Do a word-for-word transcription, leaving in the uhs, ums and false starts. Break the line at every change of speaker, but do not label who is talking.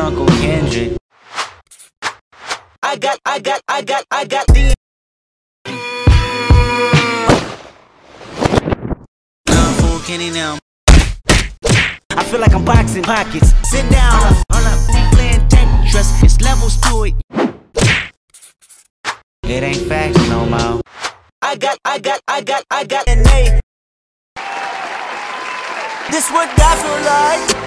Uncle Kendrick. I got, I got, I got, I got the Young fool Kenny now. I feel like I'm boxing pockets. Sit down, hold up, hold up. We playing Tetris, it's levels to it. It ain't facts no more. I got, I got, I got, I got an A. This what I feel like.